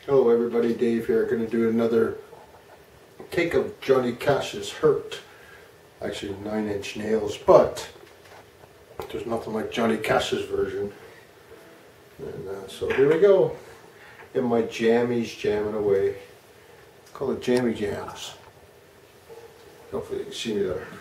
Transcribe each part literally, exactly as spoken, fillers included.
Hello everybody, Dave here. Going to do another take of Johnny Cash's Hurt. Actually nine inch nails, but there's nothing like Johnny Cash's version. And uh, so here we go. In my jammies jamming away. Call it jammy jams. Hopefully you can see me there.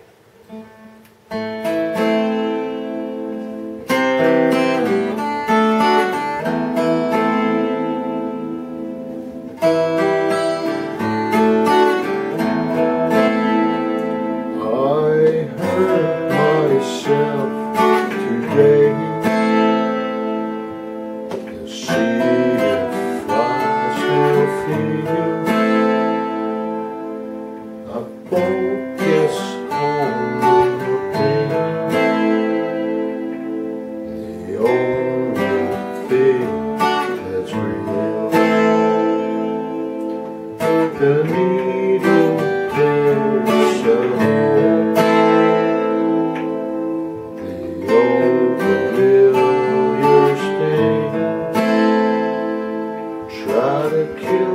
The needle tears a hole, the old familiar sting. Try to kill